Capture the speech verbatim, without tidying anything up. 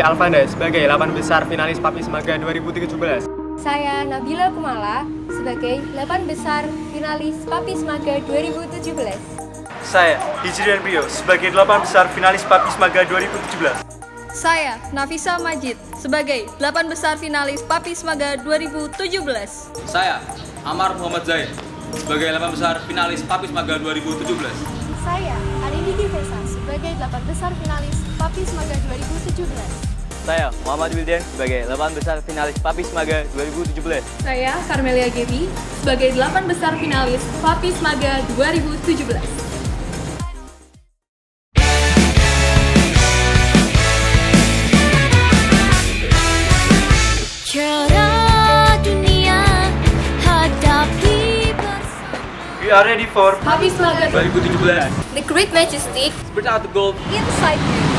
Alvanda sebagai delapan besar finalis Papis Maga dua ribu tujuh belas. Saya Nabila Kumala sebagai delapan besar finalis Papis Maga dua ribu tujuh belas. Saya Hijrian Prio sebagai delapan besar finalis Papis Maga dua ribu tujuh belas. Saya Nafisa Majid sebagai delapan besar finalis Papis Maga dua ribu tujuh belas. Saya Amar Muhammad Zain sebagai delapan besar finalis Papis Maga dua ribu tujuh belas. Saya Arinidi Vesa sebagai delapan besar finalis Papis Maga dua ribu tujuh belas. Saya Muhammad Wildan sebagai delapan besar finalis Papis Maga dua ribu tujuh belas. Saya Carmelia Gebi sebagai delapan besar finalis Papis Maga dua ribu tujuh belas. We are ready for Papis Maga dua ribu tujuh belas. The Great Majestic Spread out the gold inside you.